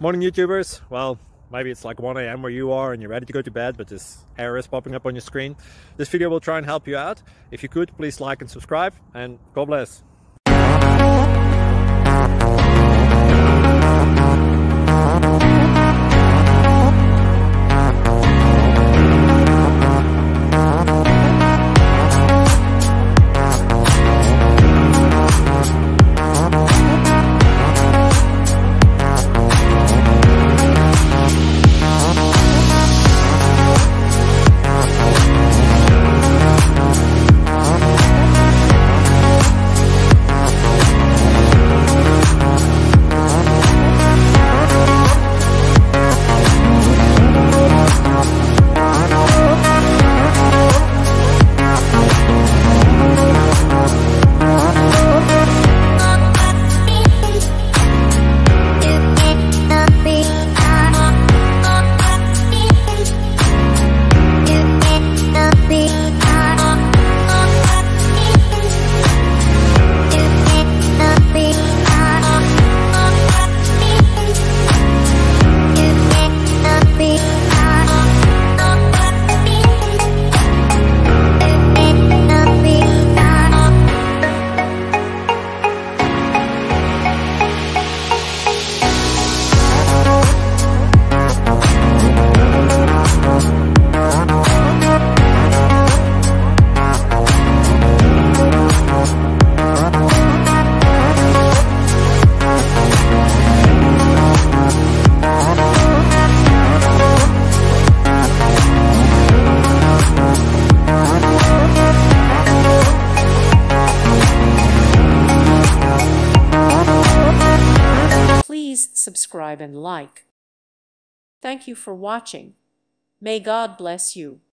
Morning YouTubers. Well, maybe it's like 1 a.m. where you are and you're ready to go to bed, but this error is popping up on your screen. This video will try and help you out. If you could, please like and subscribe, and God bless. Please subscribe and like. Thank you for watching. May God bless you.